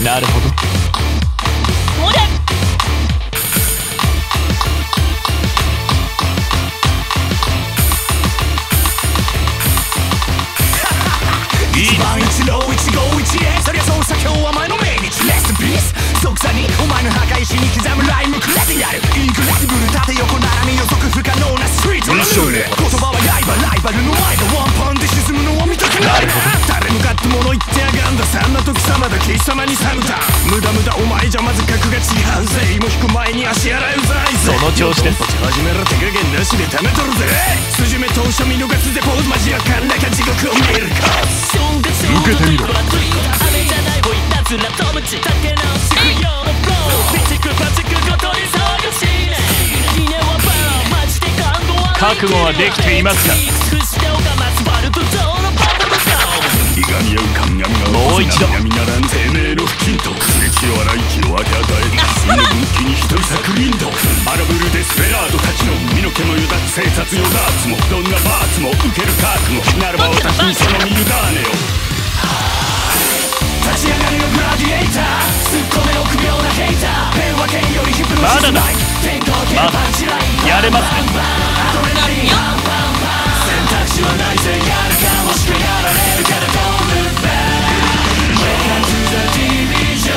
なるほど。 おで一番一郎一号一へそりゃそうさ今日は前の命日レストピース即座にお前の墓石に刻むライムくれてやるインクレディブル縦横並び予測不可能なストリートのルール言葉はライバルの前でワンパンで沈むのを見たくない誰向かって物言ってやがんだそんな時様だ貴様にサムタ無駄お前じゃまず格が違うぜ芋引く前に足洗いうざいぜその調子です。 始めろ手加減なしで溜めとるぜ筋目通し見逃すでポーズマジアカンなか地獄を見るか受けてみろ。覚悟はできていますか。もう一度闇ならんてめえの付近と歴を洗い気を分け与え真の分岐に一人作リンドアラブルデスペラードたちの身の毛もよだつ生殺よダーツもどんなバーツも受ける覚悟ならば私にその身委ねよ立ち上がりのグラディエイター突っ込め臆病なヘイター平和圏よりヒプノシスない天候系パンチラインやれますね。 アドレナリン選択肢はないぜやるかもしくはやられるから Don't look back Welcome to the division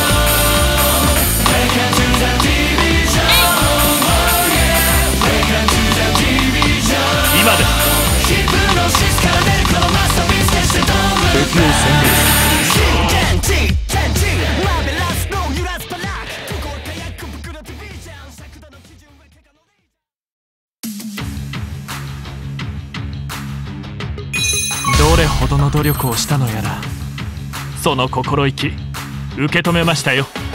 Welcome to the division Oh yeah Welcome to the division 今です。 ヒプノシスから出るこのマスターピース決して Don't look back 敵を殲滅。どれほどの努力をしたのやら、その心意気受け止めましたよ。